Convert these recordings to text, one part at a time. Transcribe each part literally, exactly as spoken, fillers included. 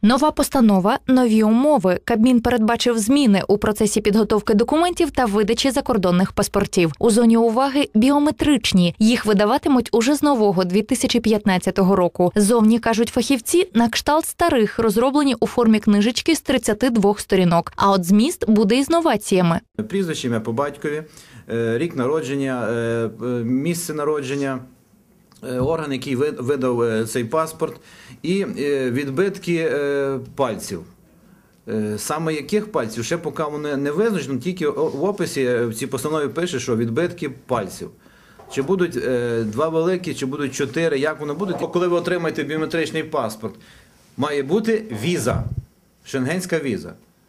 Нова постанова, нові умови. Кабмін передбачив зміни у процесі підготовки документів та видачі закордонних паспортів. У зоні уваги – біометричні. Їх видаватимуть уже з нового дві тисячі п'ятнадцятого року. Зовні, кажуть фахівці, на кшталт старих, розроблені у формі книжечки з тридцяти двох сторінок. А от зміст буде із новаціями. Прізвище, ім'я по батькові, рік народження, місце народження, орган, який видав цей паспорт, і відбитки пальців. Саме яких пальців, ще поки вони не визначено, тільки в описі в цій постанові пише, що відбитки пальців. Чи будуть два великі, чи будуть чотири, як вони будуть. Коли ви отримаєте біометричний паспорт, має бути віза, шенгенська віза.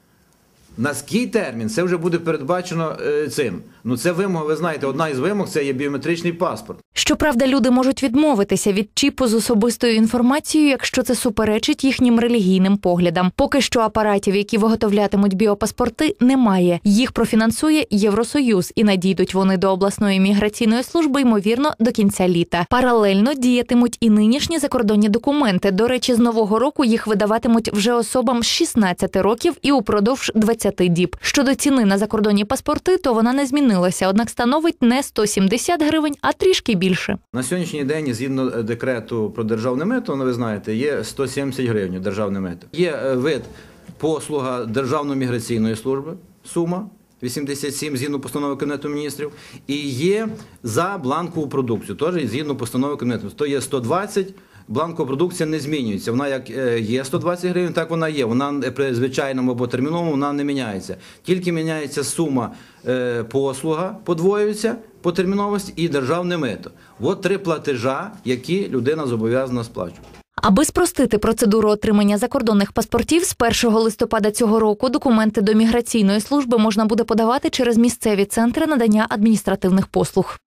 На який термін? Це вже буде передбачено е, цим. Ну це вимога, ви знаєте, одна із вимог – це є біометричний паспорт. Щоправда, люди можуть відмовитися від чіпу з особистою інформацією, якщо це суперечить їхнім релігійним поглядам. Поки що апаратів, які виготовлятимуть біопаспорти, немає. Їх профінансує Євросоюз, і надійдуть вони до обласної міграційної служби, ймовірно, до кінця літа. Паралельно діятимуть і нинішні закордонні документи. До речі, з нового року їх видаватимуть вже особам з шістнадцяти років і упродовж двадцяти діб. Щодо ціни на закордонні паспорти, то вона не змінилася, однак становить не сто сімдесят гривень, а трішки більше. На сьогоднішній день, згідно декрету про державне мито, ви знаєте, є сто сімдесят гривень державне мито. Є вид послуга Державної міграційної служби, сума вісімдесят сім, згідно постанови Кабінету Міністрів, і є за бланкову продукцію, теж згідно постанови Кабінету. То є сто двадцять, бланкова продукція не змінюється. Вона як є сто двадцять гривень, так вона є. Вона при звичайному або терміновому вона не міняється. Тільки міняється сума е, послуга, подвоюється по терміновості, і державне мито. От три платежа, які людина зобов'язана сплачувати. Аби спростити процедуру отримання закордонних паспортів, з першого листопада цього року документи до міграційної служби можна буде подавати через місцеві центри надання адміністративних послуг.